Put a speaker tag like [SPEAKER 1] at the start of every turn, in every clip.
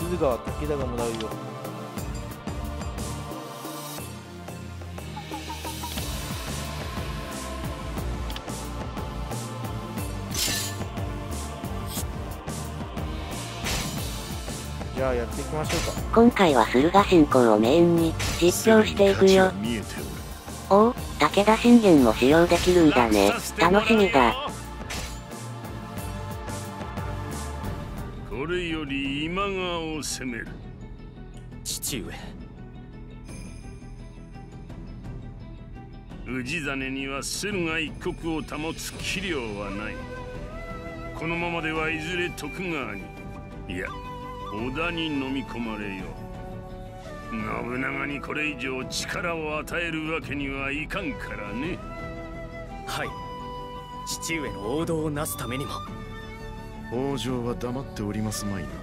[SPEAKER 1] 駿河は武田がもらうよ。じゃあやっていきましょうか。
[SPEAKER 2] 今回は駿河侵攻をメインに実況していくよ。おお、武田信玄も使用できるんだね。楽しみだ。
[SPEAKER 3] これより今川を攻める。
[SPEAKER 4] 父上。
[SPEAKER 3] 氏真には駿河一国を保つ器量はない。このままではいずれ徳川に、いや織田に飲み込まれよう。信長にこれ以上力を与えるわけにはいかんからね。
[SPEAKER 4] はい。父上の王道をなすためにも。
[SPEAKER 5] 北条は黙っておりますまいな。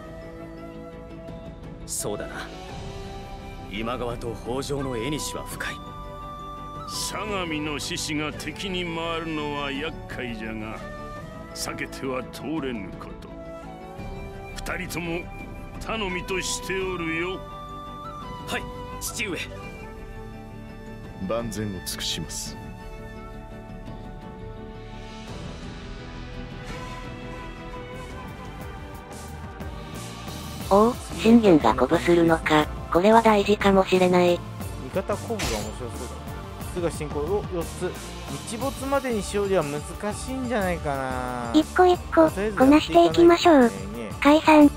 [SPEAKER 4] そうだな。今川と北条の縁は深い。
[SPEAKER 3] 相模の志士が敵に回るのは厄介じゃが、避けては通れぬこと。二人とも頼みとしておるよ。
[SPEAKER 4] はい、父上。
[SPEAKER 5] 万全を尽くします。
[SPEAKER 2] おお、信玄が鼓舞するのか。これは大事かもしれない。
[SPEAKER 1] 味方鼓舞が面白そうだ。駿河侵攻を4つ。日没までに勝利は難しいんじゃないかな。
[SPEAKER 2] 一個一個こなしていきましょう。解散。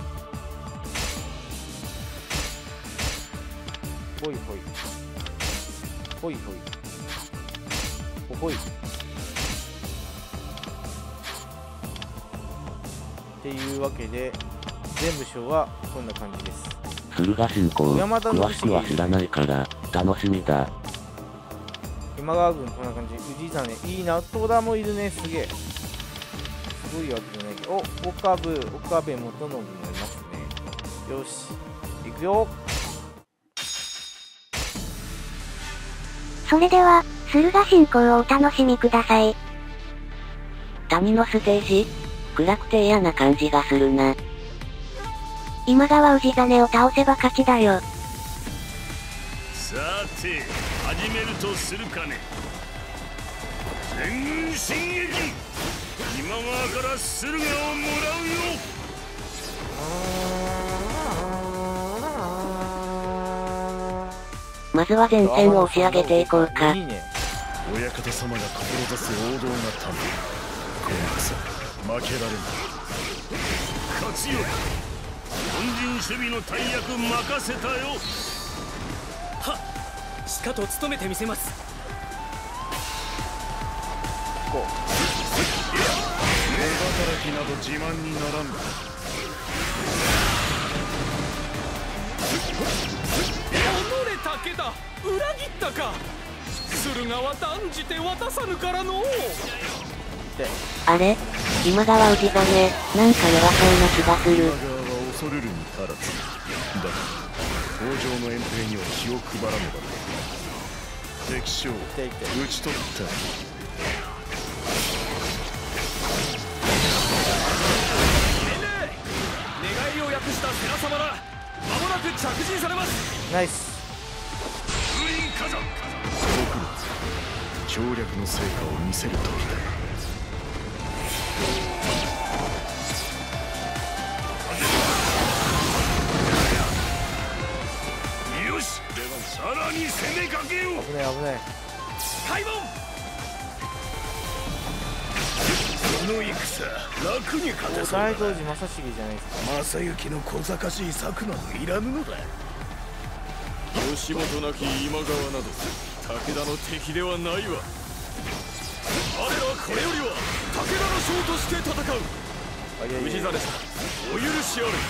[SPEAKER 1] ほいほいほいほいほほいっていうわけで全部賞はこんな感じです。
[SPEAKER 2] 駿河侵攻詳しくは知らないから楽しみだ。
[SPEAKER 1] 今川軍こんな感じ。氏真いいな。戸田もいるね。すげえ。すごいわけじゃないけど。お、岡部元信もいますね。よし行くよ。
[SPEAKER 2] それでは駿河侵攻をお楽しみください。谷のステージ暗くて嫌な感じがするな。今川氏真を倒せば勝ちだよ。
[SPEAKER 3] さて始めるとするかね。全軍進撃。今川から駿河をもらうよ。
[SPEAKER 2] まずは前線を押し上げていこうか。
[SPEAKER 1] いいね。
[SPEAKER 5] 親方様が志す王道なため、今度こそ負けられない。
[SPEAKER 3] 勝つよ。本陣守備の大役任せたよ。
[SPEAKER 4] はっ、しかと務めてみせます。
[SPEAKER 1] こう
[SPEAKER 5] 働きなど自慢にならんだ。
[SPEAKER 4] 武田、裏切ったか。駿河は断じて渡さぬからの。
[SPEAKER 2] あれ、今川氏真なんか弱そうな気がする。
[SPEAKER 5] 今川は恐るるに足らず。だが北条の遠征には気を配らねばな。敵将討ち取った。
[SPEAKER 4] 願いを訳した世良様ら、間もなく着陣されます。
[SPEAKER 1] ナイス。
[SPEAKER 5] 僕ら調略の成果を見せる時だ。
[SPEAKER 3] よし、さらに攻めかけよう。
[SPEAKER 1] 危ない危ない。
[SPEAKER 4] 開門。
[SPEAKER 5] この戦楽に勝てそうだ。
[SPEAKER 1] 大道寺正成じゃないですか。
[SPEAKER 5] 正行の小賢しい策などいらぬのだ。
[SPEAKER 4] 吉本なき今川など武田の敵ではないわ。我らはこれよりは武田の将として戦う。氏真さん、お許しあれ。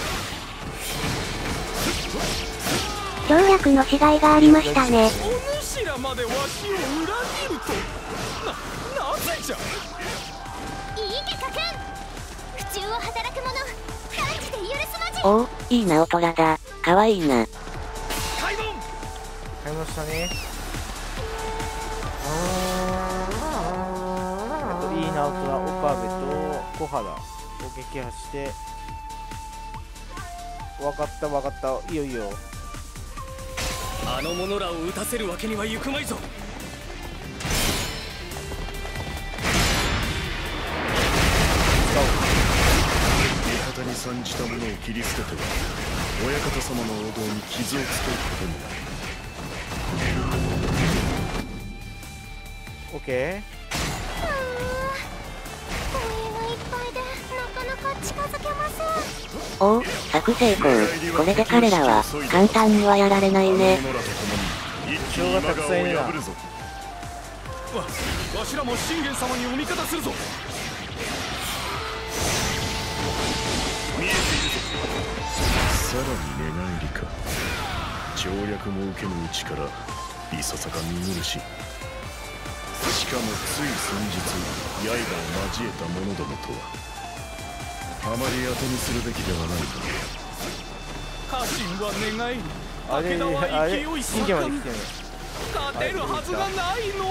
[SPEAKER 2] 調略のしがいがありましたね。
[SPEAKER 4] お主らまでわしを裏切るとなぜじゃ。
[SPEAKER 6] いいけかくん。苦中を働く者断じて許すまじ。
[SPEAKER 2] おお、いいなおとらだ。かわいいな。
[SPEAKER 1] 買いましたね。いいなおとら岡部と小原を撃破してわかったわかった。いいよいいよ。
[SPEAKER 4] あの者らを撃たせるわけにはいくまいぞ。
[SPEAKER 5] 味方に参じた者を切り捨てては親方様のお堂に傷をつけることになる。
[SPEAKER 1] オッケ
[SPEAKER 6] 護衛がいっぱいでなかなか近づけません。
[SPEAKER 2] おお、作成功。これで彼らは簡単にはやられないね。
[SPEAKER 5] 一気に今川を破るぞ。
[SPEAKER 4] わしらも信玄様にお味方するぞ。
[SPEAKER 3] 見えているぞ。
[SPEAKER 5] さらに寝返りか。調略も受けぬうちからいささか見苦しい。しかもつい先日刃を交えた者どもとはあまり当てにするべきではないか。
[SPEAKER 4] 家臣は願い、
[SPEAKER 1] ー。あれ
[SPEAKER 4] 武田は
[SPEAKER 1] あれ
[SPEAKER 4] 勢い
[SPEAKER 1] 信玄まで来
[SPEAKER 4] 盛ん。
[SPEAKER 1] てる。
[SPEAKER 4] 勝てるはずがないの。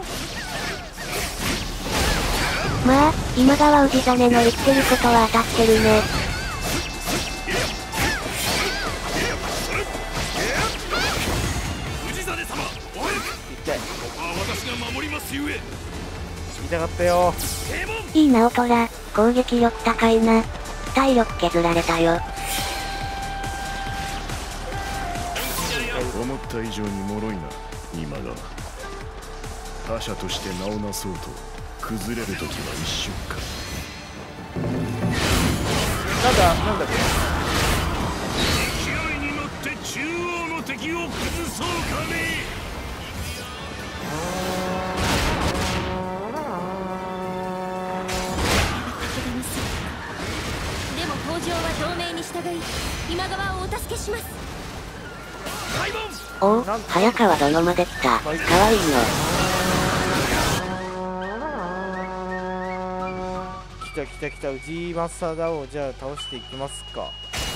[SPEAKER 2] まあ、今川氏真の言ってることは当たってるね。
[SPEAKER 3] 氏真様、お早く。
[SPEAKER 1] 痛い。
[SPEAKER 3] ここは私が守りますゆえ。
[SPEAKER 1] 痛かったよ。
[SPEAKER 3] 平門。
[SPEAKER 2] いいなおとら、攻撃力高いな。体力削られたよ。
[SPEAKER 5] 思った以上に脆いな今川。他者として名をなそうと崩れる時は一瞬か。
[SPEAKER 1] なんだっ
[SPEAKER 3] 勢いに乗って中央の敵を崩そうかね。
[SPEAKER 6] でも北条は同盟に従い今川をお助けします。
[SPEAKER 3] 開門。
[SPEAKER 2] おお、早川殿まで来た。かわいいの。
[SPEAKER 1] 来た氏政をじゃあ倒していきますか。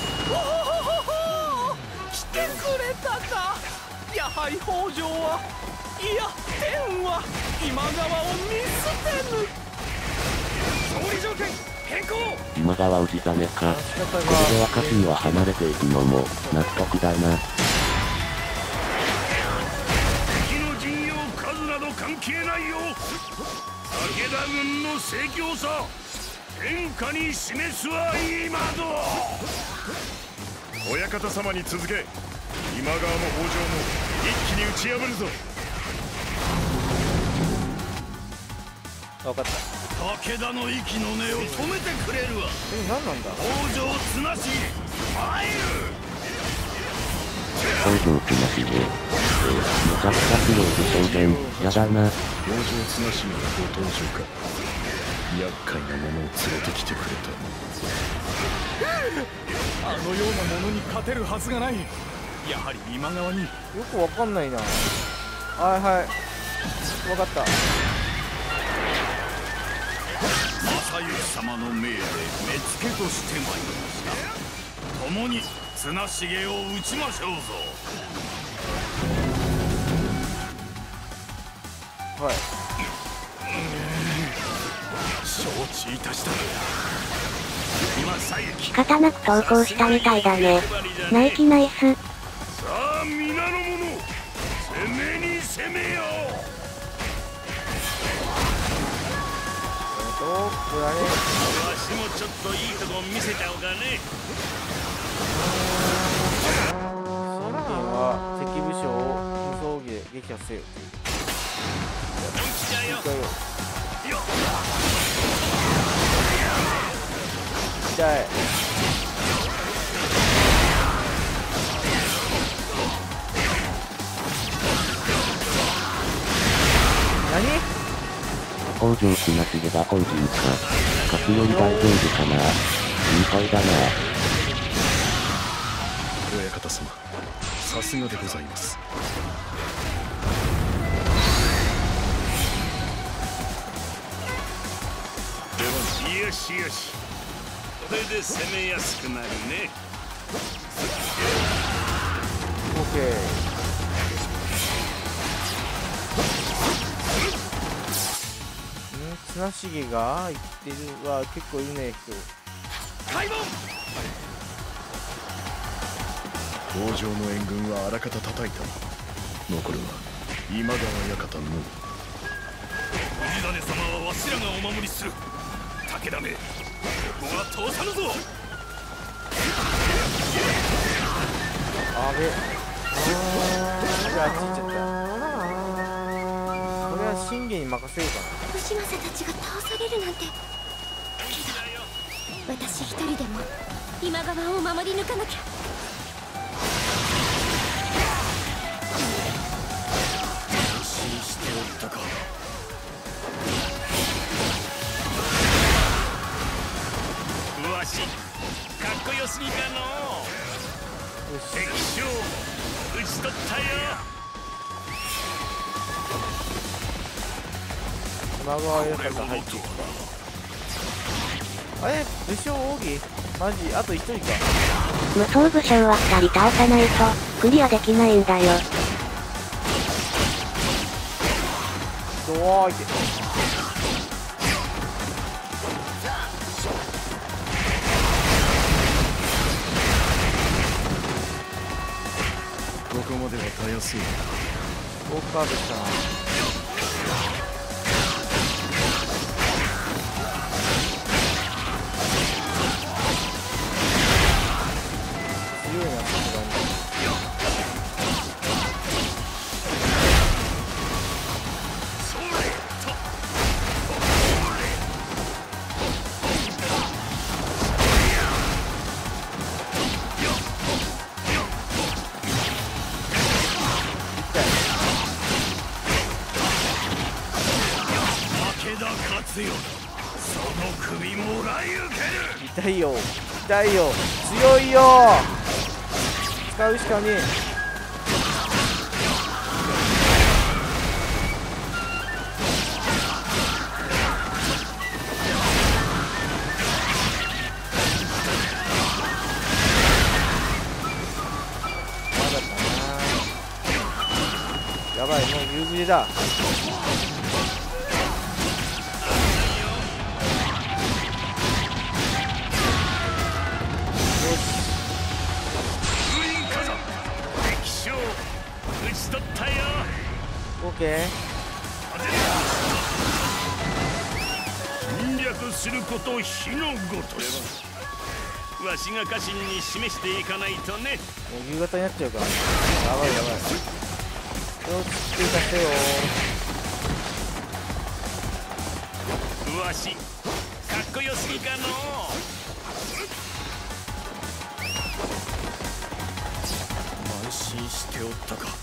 [SPEAKER 4] 来てくれたか。やはり北条はいや天は今川を見捨てぬ。勝利条件変更。
[SPEAKER 7] 今川氏真か。これでは家臣は離れていくのも納得だな。
[SPEAKER 3] 敵の陣容数など関係ないよ。武田軍の盛況さ天下に示すは今ぞ。
[SPEAKER 5] 親方様に続け。今川も北条も一気に打ち破るぞ。
[SPEAKER 1] 分かった。
[SPEAKER 3] 武田の息の根を止めてくれるわ。
[SPEAKER 1] 何なんだ。
[SPEAKER 3] 北条綱重参る。
[SPEAKER 7] 北条綱重。めちゃくちゃ苦労で宣言。やだな。
[SPEAKER 5] 北条綱重のご登場か。厄介なものを連れてきてくれた。
[SPEAKER 4] あのようなものに勝てるはずがない。やはり今川に。
[SPEAKER 1] よくわかんないな。はいわかった。
[SPEAKER 3] 正行様の命で目付けとしてまいりました。共に綱重を討ちましょうぞ。
[SPEAKER 1] はい。
[SPEAKER 4] 承知いたした。
[SPEAKER 3] 今さゆき。
[SPEAKER 2] 仕方なく投降したみたいだね。ナイキナイス。
[SPEAKER 3] さあ皆の者、攻めに攻めよう。
[SPEAKER 1] これはね。
[SPEAKER 3] わしもちょっといいとこ見せちゃおうかね。
[SPEAKER 1] 信玄は敵武将を無双撃破せよ。痛い。何？
[SPEAKER 7] 北条綱重が本陣か。勝つより大丈夫かな。心配だな。
[SPEAKER 5] 親方様、さすがでございます。
[SPEAKER 3] よしよし。これで攻めやすくなるね。
[SPEAKER 1] オッケー。綱重が言ってるは結構いるね人。
[SPEAKER 3] 開門。
[SPEAKER 5] 北条の援軍はあらかた叩いた。残るは今川館のみ。
[SPEAKER 4] 氏真様はわしらがお守りする。武田め、ここは通さぬぞ。
[SPEAKER 1] あべ、あっち行っちゃった。これは信玄に任せようかな。
[SPEAKER 6] 義政たちが倒されるなんて。けど私一人でも今川を守り抜かなきゃ。
[SPEAKER 4] 安心しておったか。
[SPEAKER 3] わしかっこよすぎかのう。敵将討ち取ったよ。
[SPEAKER 1] 今川よかった入ってきた。あれ武将奥義マジあと1人か。
[SPEAKER 2] 無双武将は2人倒さないとクリアできないんだよ。
[SPEAKER 1] どわーいて。
[SPEAKER 5] ここまではたやすい。
[SPEAKER 1] ウォーカードしたな。強いな、さすがに。
[SPEAKER 3] その首もらい受ける。
[SPEAKER 1] 痛いよ痛いよ強いよ。使うしかねえ。まだかな。やばい、もう夕暮れだ。オッケー。
[SPEAKER 3] 侵略すること火のごとし。わしが家臣に示していかないとね。
[SPEAKER 1] もう夕方になっちゃうから。やばいやばい。気をつけさせよ。
[SPEAKER 3] わしかっこよすぎかの。
[SPEAKER 4] 安心しておったか。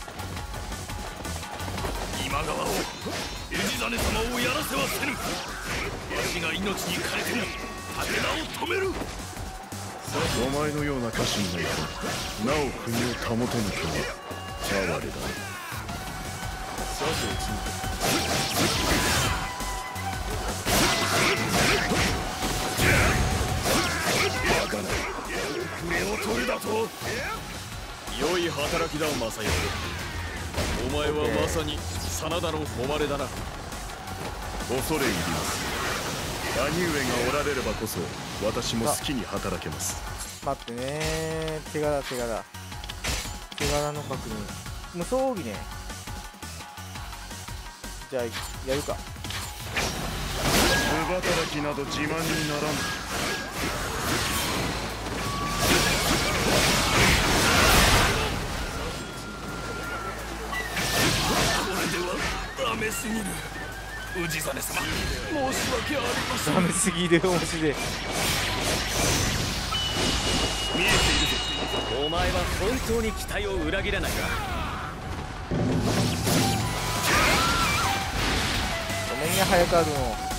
[SPEAKER 4] 今川を氏真様をやらせはせぬ。わしが命に代えても武田を止める。
[SPEAKER 5] お前のような家臣がいてなお国を保てぬとは哀れだ。
[SPEAKER 4] さてバカな遅れを取るだと。良い働きだ正義。お前はまさに真田の誉れだな。
[SPEAKER 5] 恐れ入ります。兄上がおられればこそ私も好きに働けます。
[SPEAKER 1] 待ってね。手柄手柄手柄の確認。無双奥義ね。じゃあやるか。
[SPEAKER 5] 無働きなど自慢にならぬ。
[SPEAKER 4] ダメすぎる。氏真様、申し訳ありません。
[SPEAKER 1] ダメすぎる。面白い。
[SPEAKER 3] 見えているぞ。
[SPEAKER 4] お前は本当に期待を裏切らないか。
[SPEAKER 1] ごめんね、早川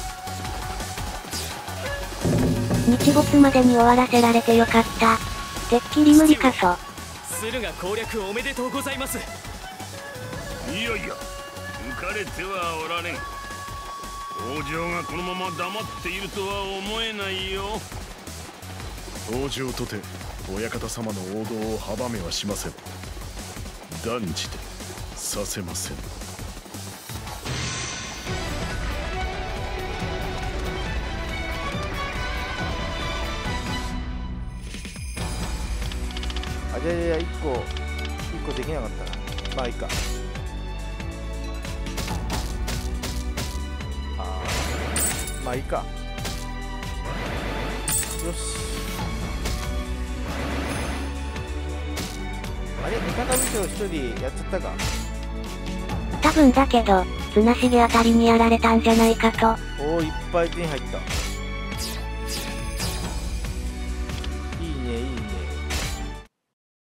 [SPEAKER 1] 君。
[SPEAKER 2] 日没までに終わらせられてよかった。てっきり無理かそ。
[SPEAKER 4] 駿河攻略おめでとうございます。
[SPEAKER 3] いやいや浮かれてはおられん。北条がこのまま黙っているとは思えないよ。
[SPEAKER 5] 北条とて親方様の王道を阻めはしません。断じてさせません。
[SPEAKER 1] あじゃあ1個できなかったな。まあいいか。まあいいか。よし。あれ、味方部長1人やっちゃったか。
[SPEAKER 2] 多分だけど、綱重あたりにやられたんじゃないかと。
[SPEAKER 1] おお、いっぱい手に入った。